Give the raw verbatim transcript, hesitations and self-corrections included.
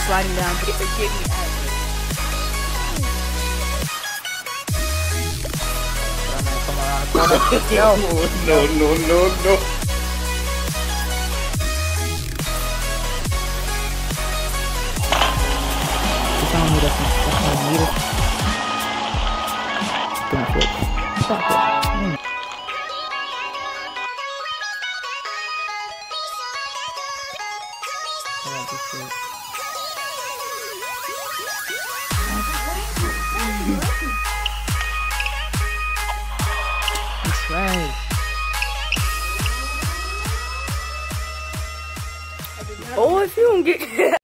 sliding down. Get, get me out of here. No, no, no, no, no. She's telling me that's not, that's not needed. Gonna flip. Stop it. Mm. That's right. Oh, if you don't get